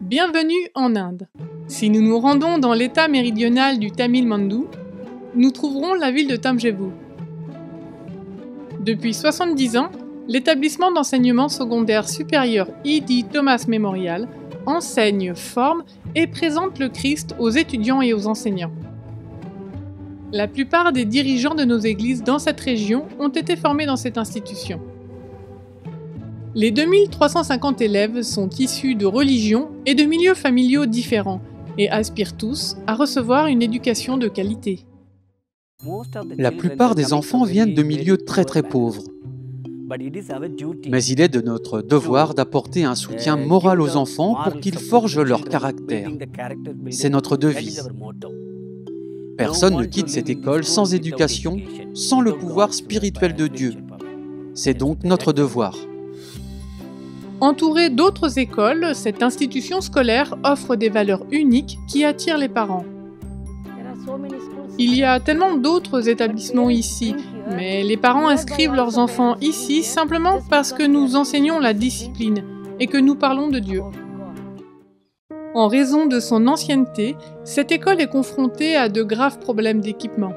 Bienvenue en Inde. Si nous nous rendons dans l'état méridional du Tamil Nadu, nous trouverons la ville de Tamjavur. Depuis 70 ans, l'établissement d'enseignement secondaire supérieur E.D. Thomas Memorial enseigne, forme et présente le Christ aux étudiants et aux enseignants. La plupart des dirigeants de nos églises dans cette région ont été formés dans cette institution. Les 2350 élèves sont issus de religions et de milieux familiaux différents et aspirent tous à recevoir une éducation de qualité. La plupart des enfants viennent de milieux très pauvres. Mais il est de notre devoir d'apporter un soutien moral aux enfants pour qu'ils forgent leur caractère. C'est notre devise. Personne ne quitte cette école sans éducation, sans le pouvoir spirituel de Dieu. C'est donc notre devoir. Entourée d'autres écoles, cette institution scolaire offre des valeurs uniques qui attirent les parents. Il y a tellement d'autres établissements ici, mais les parents inscrivent leurs enfants ici simplement parce que nous enseignons la discipline et que nous parlons de Dieu. En raison de son ancienneté, cette école est confrontée à de graves problèmes d'équipement.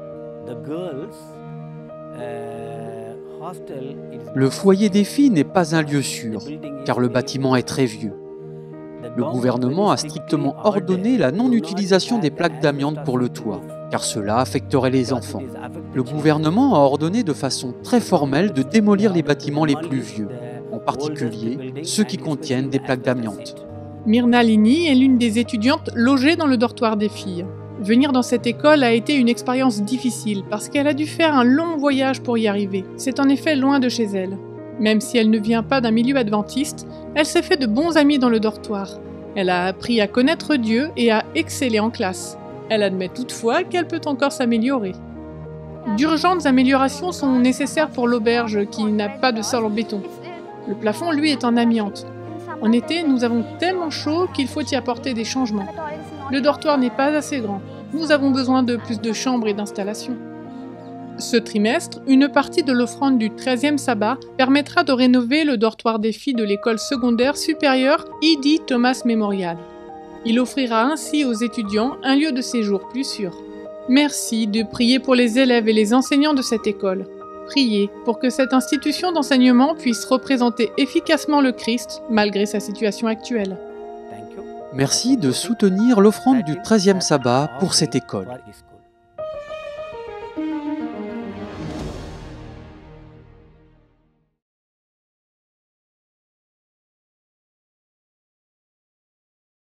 Le foyer des filles n'est pas un lieu sûr, car le bâtiment est très vieux. Le gouvernement a strictement ordonné la non-utilisation des plaques d'amiante pour le toit, car cela affecterait les enfants. Le gouvernement a ordonné de façon très formelle de démolir les bâtiments les plus vieux, en particulier ceux qui contiennent des plaques d'amiante. Mrinalini est l'une des étudiantes logées dans le dortoir des filles. Venir dans cette école a été une expérience difficile parce qu'elle a dû faire un long voyage pour y arriver. C'est en effet loin de chez elle. Même si elle ne vient pas d'un milieu adventiste, elle s'est fait de bons amis dans le dortoir. Elle a appris à connaître Dieu et à exceller en classe. Elle admet toutefois qu'elle peut encore s'améliorer. D'urgentes améliorations sont nécessaires pour l'auberge qui n'a pas de sol en béton. Le plafond, lui, est en amiante. En été, nous avons tellement chaud qu'il faut y apporter des changements. Le dortoir n'est pas assez grand. Nous avons besoin de plus de chambres et d'installations. Ce trimestre, une partie de l'offrande du 13e sabbat permettra de rénover le dortoir des filles de l'école secondaire supérieure E.D. Thomas Memorial. Il offrira ainsi aux étudiants un lieu de séjour plus sûr. Merci de prier pour les élèves et les enseignants de cette école. Priez pour que cette institution d'enseignement puisse représenter efficacement le Christ malgré sa situation actuelle. Merci de soutenir l'offrande du 13e sabbat pour cette école.